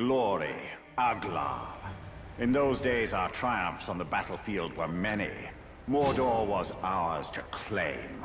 glory, Aglar. In those days, our triumphs on the battlefield were many. Mordor was ours to claim.